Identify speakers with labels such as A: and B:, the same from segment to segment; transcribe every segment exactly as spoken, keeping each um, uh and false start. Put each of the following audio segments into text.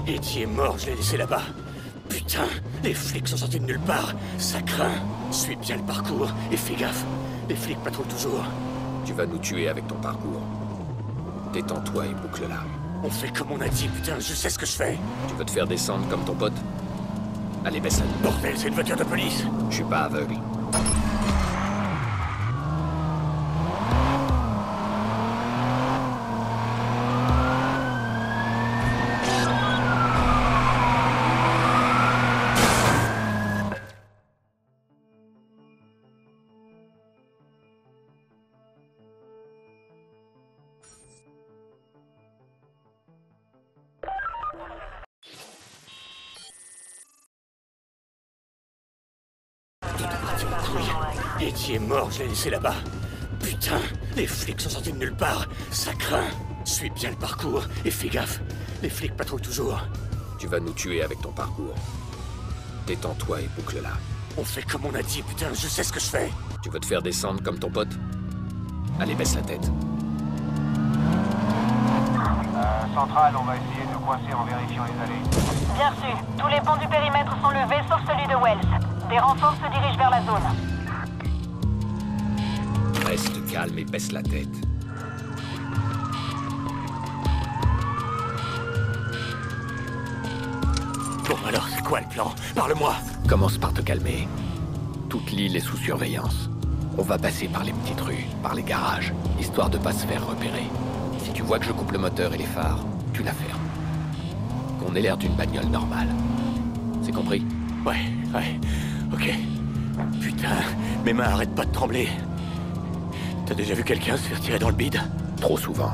A: Eddie est mort, je l'ai laissé là-bas. Putain, les flics sont sortis de nulle part. Ça craint. Suis bien le parcours et fais gaffe. Les flics patrouillent toujours.
B: Tu vas nous tuer avec ton parcours. Détends-toi et boucle-la.
A: On fait comme on a dit, putain, je sais ce que je fais.
B: Tu veux te faire descendre comme ton pote? Allez, baisse la...
A: Bordel, c'est une voiture de police.
B: Je suis pas aveugle.
A: Eddie est mort, je l'ai laissé là-bas. Putain, les flics sont sortis de nulle part. Ça craint. Suis bien le parcours et fais gaffe. Les flics patrouillent toujours.
B: Tu vas nous tuer avec ton parcours. Détends-toi et boucle-la.
A: On fait comme on a dit, putain, je sais ce que je fais.
B: Tu veux te faire descendre comme ton pote? Allez, baisse la tête.
C: Euh, centrale, on va essayer de coincer en vérifiant les allées.
D: Bien reçu. Tous les ponts du périmètre sont levés, sauf celui de Wells. Des renforts se dirigent vers la zone.
B: Reste calme et baisse la tête.
A: Bon, alors, c'est quoi le plan? Parle-moi.
E: Commence par te calmer. Toute l'île est sous surveillance. On va passer par les petites rues, par les garages, histoire de pas se faire repérer. Si tu vois que je coupe le moteur et les phares, tu la fermes. Qu'on ait l'air d'une bagnole normale. C'est compris?
A: Ouais, ouais, ok. Putain, mes mains arrêtent pas de trembler. T'as déjà vu quelqu'un se faire tirer dans le bide?
E: Trop souvent.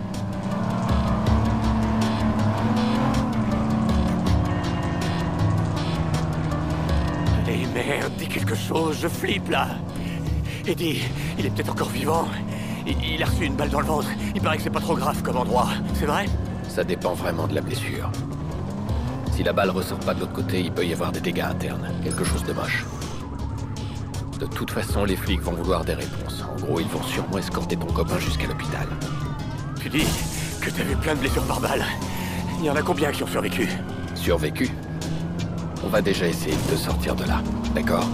A: Allez, merde, dis quelque chose, je flippe là. Eddie, il est peut-être encore vivant. Il, il a reçu une balle dans le ventre. Il paraît que c'est pas trop grave comme endroit. C'est vrai?
E: Ça dépend vraiment de la blessure. Si la balle ressort pas de l'autre côté, il peut y avoir des dégâts internes. Quelque chose de moche. De toute façon, les flics vont vouloir des réponses. En gros, ils vont sûrement escorter ton copain jusqu'à l'hôpital.
A: Tu dis que t'as vu plein de blessures par balle. Il y en a combien qui ont survécu?
E: Survécu? On va déjà essayer de te sortir de là, d'accord?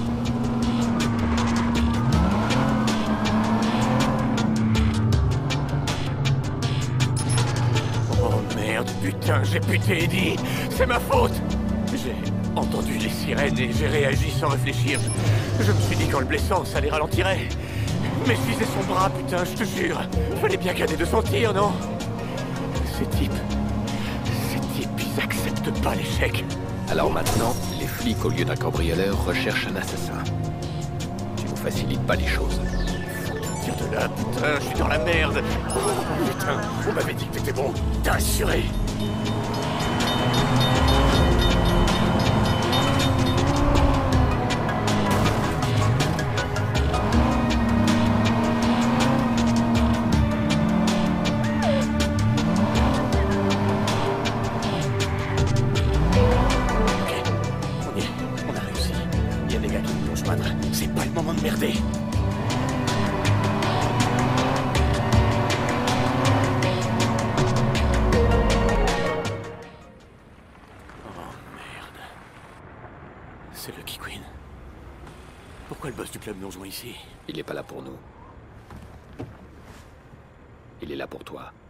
A: Oh merde, putain, j'ai buté Eddie. C'est ma faute. J'ai entendu les sirènes et j'ai réagi sans réfléchir. Je, je me suis dit qu'en le blessant, ça les ralentirait. Mais je visais son bras, putain, je te jure. Fallait bien qu'un des deux s'en tire, non? Ces types... Ces types, ils acceptent pas l'échec.
E: Alors maintenant, les flics, au lieu d'un cambrioleur, recherchent un assassin. Tu nous facilites pas les choses.
A: Tire de là, putain, je suis dans la merde. Oh, putain, on m'avait dit que t'étais bon. T'as assuré. C'est pas le moment de merder. Oh merde. C'est Lucky Queen. Pourquoi le boss du club nous rejoint ici?
B: Il est pas là pour nous. Il est là pour toi.